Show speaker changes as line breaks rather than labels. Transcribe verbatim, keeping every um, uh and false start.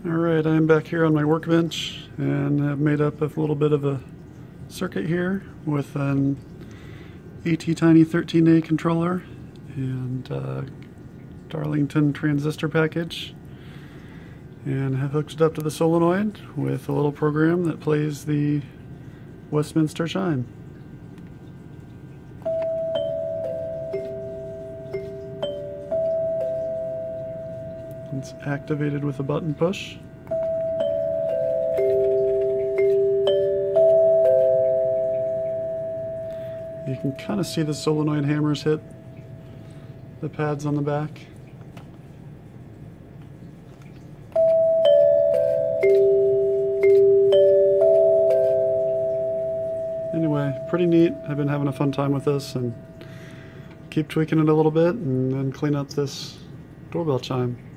Alright, I'm back here on my workbench and have made up a little bit of a circuit here with an ATtiny thirteen A controller and a Darlington transistor package, and have hooked it up to the solenoid with a little program that plays the Westminster chime. It's activated with a button push. You can kind of see the solenoid hammers hit the pads on the back. Anyway, pretty neat. I've been having a fun time with this, and keep tweaking it a little bit and then clean up this doorbell chime.